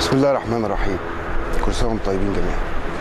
بسم الله الرحمن الرحيم. كل سنه وانتم طيبين جميعا.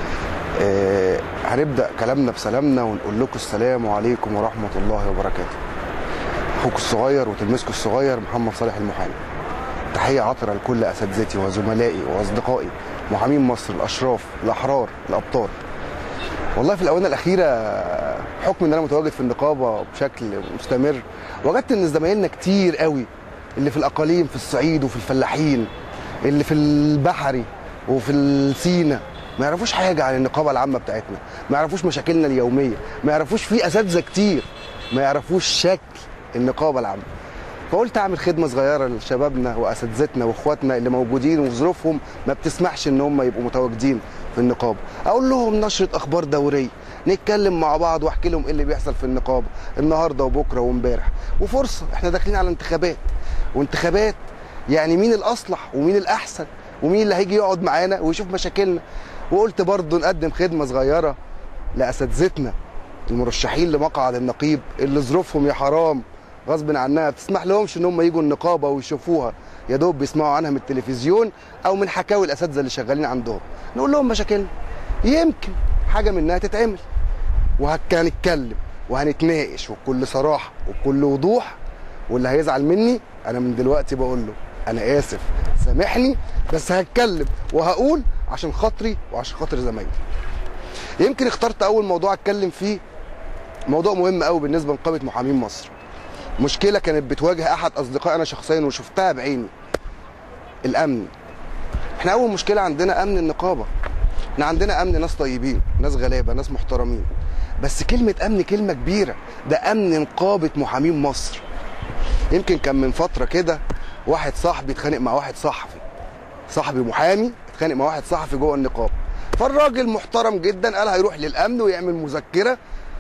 هنبدا كلامنا بسلامنا ونقول لكم السلام عليكم ورحمه الله وبركاته. اخوكم الصغير وتلميذكم الصغير محمد صالح المحامي. تحيه عطره لكل اساتذتي وزملائي واصدقائي محامين مصر الاشراف الاحرار الابطال. والله في الاونه الاخيره حكم ان انا متواجد في النقابه بشكل مستمر، وجدت ان زمايلنا كتير قوي اللي في الاقاليم في الصعيد وفي الفلاحين اللي في البحري وفي السينا ما يعرفوش حاجه عن النقابه العامه بتاعتنا، ما يعرفوش مشاكلنا اليوميه، ما يعرفوش في اساتذه كتير ما يعرفوش شكل النقابه العامه. فقلت اعمل خدمه صغيره لشبابنا واساتذتنا واخواتنا اللي موجودين وظروفهم ما بتسمحش ان هم يبقوا متواجدين في النقابه، اقول لهم نشره اخبار دوريه، نتكلم مع بعض واحكي لهم ايه اللي بيحصل في النقابه النهارده وبكره وامبارح. وفرصه احنا داخلين على انتخابات، وانتخابات يعني مين الاصلح ومين الاحسن ومين اللي هيجي يقعد معانا ويشوف مشاكلنا. وقلت برضه نقدم خدمه صغيره لاساتذتنا المرشحين لمقعد النقيب اللي ظروفهم يا حرام غصب عنها ما بتسمح لهمش ان هم يجوا النقابه ويشوفوها، يا دوب بيسمعوا عنها من التلفزيون او من حكاوي الاساتذه اللي شغالين عندهم. نقول لهم مشاكلنا يمكن حاجه منها تتعمل، وهنتكلم وهنتناقش وبكل صراحه وبكل وضوح. واللي هيزعل مني انا من دلوقتي بقول له انا اسف سامحني، بس هتكلم وهقول عشان خاطري وعشان خاطر زمايلي. يمكن اخترت اول موضوع اتكلم فيه موضوع مهم قوي بالنسبه لنقابه محامين مصر. مشكله كانت بتواجه احد اصدقائي انا شخصيا وشفتها بعيني، الامن. احنا اول مشكله عندنا امن النقابه. احنا عندنا امن ناس طيبين، ناس غلابه، ناس محترمين، بس كلمه امن كلمه كبيره، ده امن نقابه محامين مصر. يمكن كان من فتره كده واحد صاحبي اتخانق مع واحد صاحبي محامي اتخانق مع واحد صحفي جوه النقابه، فالراجل محترم جدا قال هيروح للامن ويعمل مذكره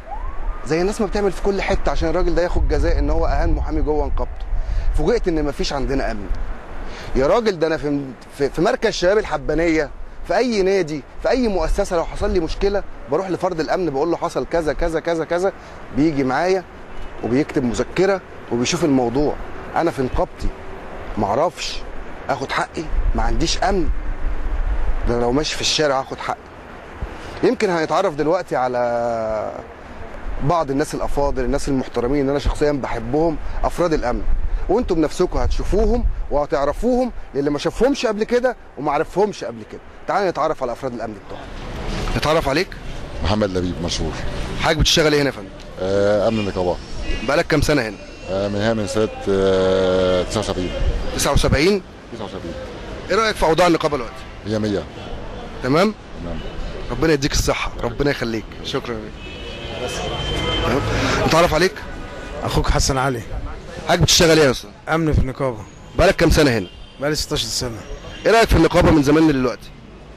زي الناس ما بتعمل في كل حته عشان الراجل ده ياخد جزاء ان هو اهان محامي جوه نقابته. فوجئت ان مفيش عندنا امن. يا راجل ده انا في مركز شباب الحبانيه، في اي نادي، في اي مؤسسه، لو حصل لي مشكله بروح لفرد الامن بقول له حصل كذا كذا كذا كذا، بيجي معايا وبيكتب مذكره وبيشوف الموضوع. انا في نقابتي معرفش اخد حقي، ما عنديش امن، ده لو ماشي في الشارع هاخد حقي. يمكن هنتعرف دلوقتي على بعض الناس الافاضل، الناس المحترمين اللي انا شخصيا بحبهم، افراد الامن، وانتم بنفسكم هتشوفوهم وهتعرفوهم للي ما شافهمش قبل كده وما عرفهمش قبل كده. تعالى نتعرف على افراد الامن بتوعنا. نتعرف عليك. محمد لبيب مشهور. حضرتك بتشتغل ايه هنا يا فندم؟ امن النقابه. بقالك كام سنه هنا؟ من سنه 79. 79. ايه رايك في اوضاع النقابه دلوقتي؟ 100. تمام؟ تمام. ربنا يديك الصحه، ربنا يخليك. شكرا لك. تمام. نتعرف عليك. اخوك حسن علي. حضرتك بتشتغل ايه يا استاذ؟ امن في النقابه. بقالك كام سنه هنا؟ بقالي 16 سنه. ايه رايك في النقابه من زمان لدلوقتي؟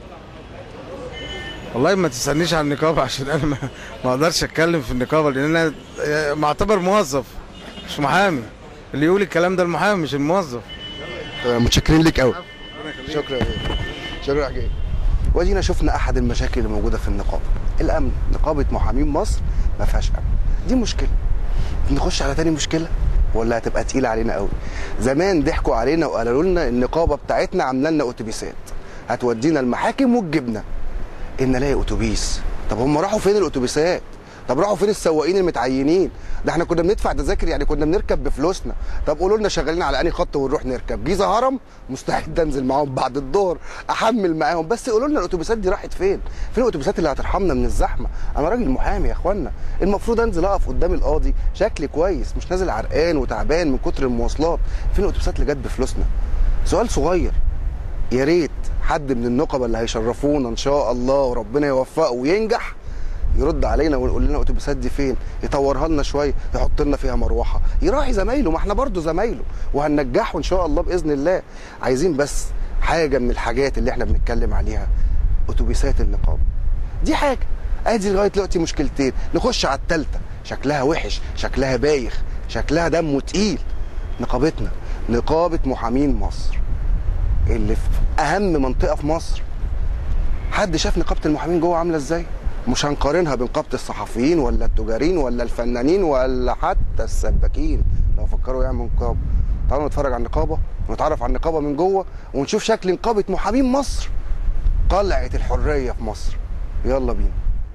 والله ما تسالنيش عن النقابه عشان انا ما اقدرش اتكلم في النقابه، لان انا معتبر موظف مش محامي. اللي يقول الكلام ده المحامي مش الموظف. متشكرين ليك قوي. شكرا. شكرا حقيقي. وادينا شفنا احد المشاكل اللي موجوده في النقابه، الامن. نقابه محامين مصر ما فيهاش امن، دي مشكله. نخش على تاني مشكله ولا هتبقى تقيله علينا قوي. زمان ضحكوا علينا وقالوا لنا النقابه بتاعتنا عامله لنا اتوبيسات هتودينا المحاكم وتجيبنا. ان نلاقي اتوبيس، طب هم راحوا فين الاتوبيسات؟ طب راحوا فين السواقين المتعينين؟ ده احنا كنا بندفع تذاكر، يعني كنا بنركب بفلوسنا. طب قولوا لنا شغالين على انهي خط ونروح نركب. جيزه هرم مستعد انزل معاهم بعد الظهر احمل معاهم، بس قولوا لنا الاتوبيسات دي راحت فين؟ فين الاتوبيسات اللي هترحمنا من الزحمه؟ انا راجل محامي يا اخوانا، المفروض انزل اقف قدام القاضي شكلي كويس، مش نازل عرقان وتعبان من كتر المواصلات. فين الاتوبيسات اللي جت بفلوسنا؟ سؤال صغير، يا ريت حد من النقبه اللي هيشرفونا ان شاء الله وربنا يوفقه وينجح يرد علينا ويقول لنا الاتوبيسات دي فين، يطورها لنا شويه، يحط لنا فيها مروحه، يراعي زمايله، ما احنا برضه زمايله وهننجحه ان شاء الله باذن الله. عايزين بس حاجه من الحاجات اللي احنا بنتكلم عليها، اتوبيسات النقابه. دي حاجه، ادي لغايه دلوقتي مشكلتين، نخش على الثالثه، شكلها وحش، شكلها بايخ، شكلها دمه تقيل. نقابتنا، نقابه محامين مصر اللي في اهم منطقه في مصر. حد شاف نقابه المحامين جوه عامله ازاي؟ مش هنقارنها بنقابه الصحفيين ولا التجارين ولا الفنانين ولا حتى السباكين لو فكروا يعملوا نقابه. تعالوا نتفرج على النقابه ونتعرف على النقابه من جوه ونشوف شكل نقابه محامين مصر، قلعه الحريه في مصر. يلا بينا.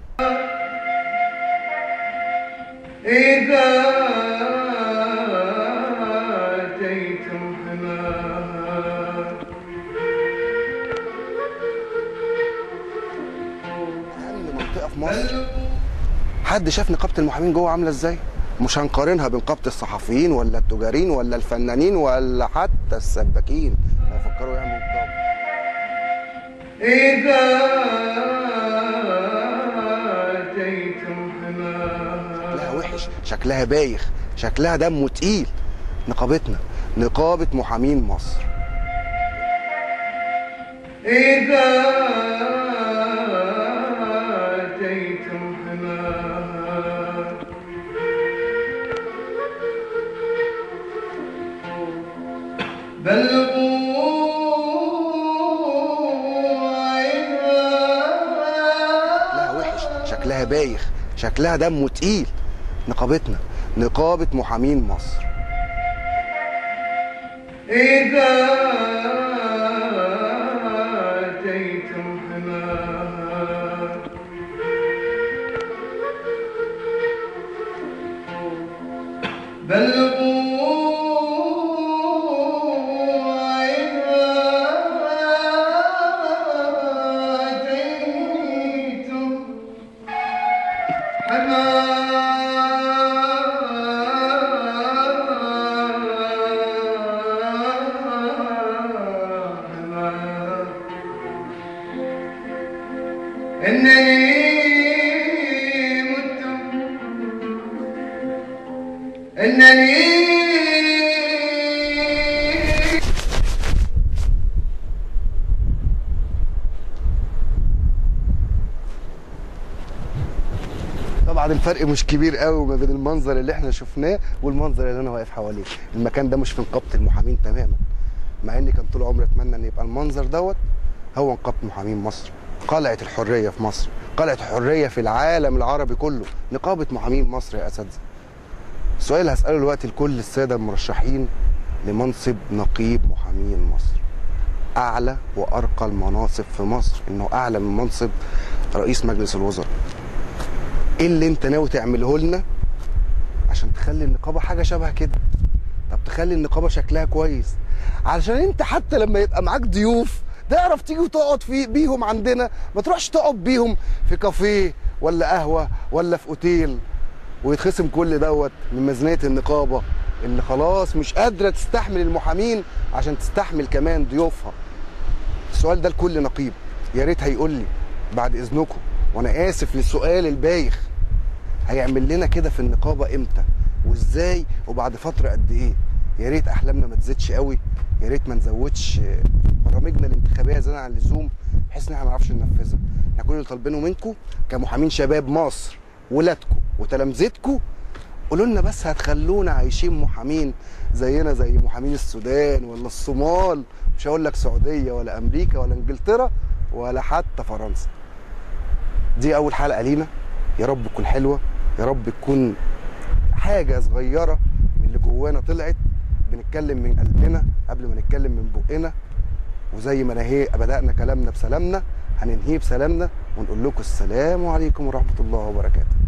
إذا أتيتم حماها أهم منطقة في مصر. حد شاف نقابة المحامين جوه عاملة ازاي؟ مش هنقارنها بنقابة الصحفيين ولا التجارين ولا الفنانين ولا حتى السباكين، هيفكروا يعملوا نقابة. إذا أتيتم حماها شكلها وحش، شكلها بايخ، شكلها دمه تقيل. نقابتنا نقابة محامين مصر. إذا أتيتم حماها بلغوا شكلها وحش، شكلها بايخ، شكلها دمه تقيل. نقابتنا نقابة محامين مصر. إذا أتيتم حماها بلغوا إذا أتيتم حماها إنني مت إنني طبعا الفرق مش كبير قوي ما بين المنظر اللي احنا شفناه والمنظر اللي انا واقف حواليه. المكان ده مش في نقابة المحامين تماما، مع اني كان طول عمري اتمنى ان يبقى المنظر دوت هو نقابة محامين مصر، قلعة الحرية في مصر، قلعة الحرية في العالم العربي كله، نقابة محامين مصر يا اساتذة. السؤال اللي هسأله دلوقتي لكل السادة المرشحين لمنصب نقيب محامين مصر، أعلى وأرقى المناصب في مصر، إنه أعلى من منصب رئيس مجلس الوزراء. إيه اللي أنت ناوي تعمله لنا عشان تخلي النقابة حاجة شبه كده؟ طب تخلي النقابة شكلها كويس، علشان أنت حتى لما يبقى معاك ضيوف تعرف تيجي وتقعد بيهم عندنا، ما تروحش تقعد بيهم في كافيه ولا قهوة ولا في أوتيل ويتخصم كل دوت من ميزانية النقابة اللي خلاص مش قادرة تستحمل المحامين عشان تستحمل كمان ضيوفها. السؤال ده لكل نقيب، يا ريت هيقول لي بعد إذنكم، وأنا آسف للسؤال البايخ، هيعمل لنا كده في النقابة إمتى وإزاي وبعد فترة قد إيه؟ يا ريت أحلامنا ما تزيدش قوي، يا ريت ما نزودش برامجنا الانتخابية زيادة عن اللزوم بحيث إن إحنا ما نعرفش ننفذها. إحنا كل اللي طالبينه منكم كمحامين شباب مصر، ولادكم وتلامذتكم، قولوا لنا بس هتخلونا عايشين محامين زينا زي محامين السودان ولا الصومال، مش هقول لك سعوديه ولا امريكا ولا انجلترا ولا حتى فرنسا. دي اول حلقه لينا، يا رب تكون حلوه، يا رب تكون حاجه صغيره من اللي جوانا طلعت، بنتكلم من قلبنا قبل ما نتكلم من بقنا، وزي ما بدأنا كلامنا بسلامنا هننهيه بسلامنا ونقول لكم السلام عليكم ورحمه الله وبركاته.